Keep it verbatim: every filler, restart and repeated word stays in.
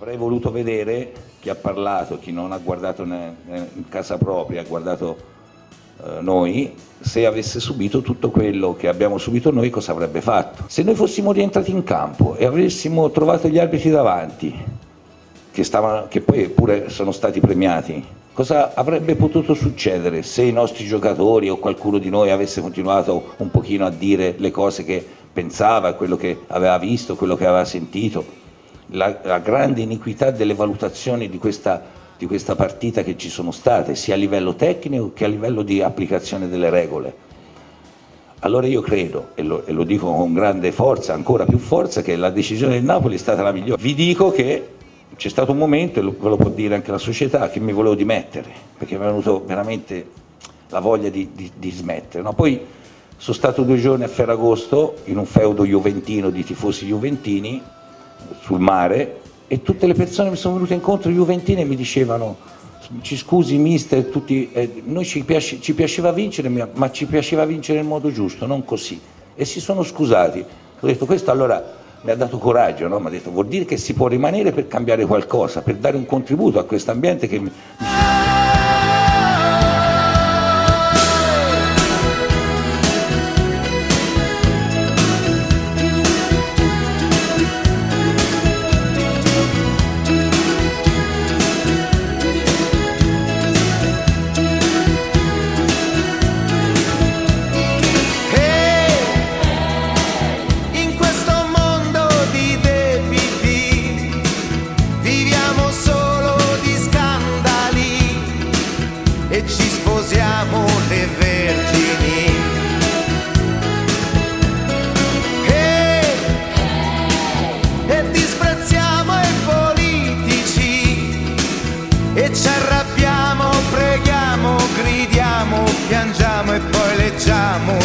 Avrei voluto vedere chi ha parlato, chi non ha guardato in casa propria, ha guardato eh, noi, se avesse subito tutto quello che abbiamo subito noi, cosa avrebbe fatto. Se noi fossimo rientrati in campo e avessimo trovato gli arbitri davanti, che, stavano, che poi pure sono stati premiati, cosa avrebbe potuto succedere se i nostri giocatori o qualcuno di noi avesse continuato un pochino a dire le cose che pensava, quello che aveva visto, quello che aveva sentito? La, la grande iniquità delle valutazioni di questa, di questa partita che ci sono state, sia a livello tecnico che a livello di applicazione delle regole. Allora io credo, e lo, e lo dico con grande forza, ancora più forza, che la decisione del Napoli è stata la migliore. Vi dico che c'è stato un momento, e ve lo può dire anche la società, che mi volevo dimettere, perché mi è venuto veramente la voglia di, di, di smettere. No? Poi sono stato due giorni a Ferragosto in un feudo juventino di tifosi juventini, sul mare, e tutte le persone mi sono venute incontro juventine e mi dicevano: ci scusi mister, tutti, eh, noi ci, piace, ci piaceva vincere, ma ci piaceva vincere nel modo giusto, non così, e si sono scusati. Ho detto, questo allora mi ha dato coraggio, no? Mi ha detto, vuol dire che si può rimanere per cambiare qualcosa, per dare un contributo a questo ambiente che mi... e ci sposiamo le vergini. E, e disprezziamo i politici e ci arrabbiamo, preghiamo, gridiamo, piangiamo e poi leggiamo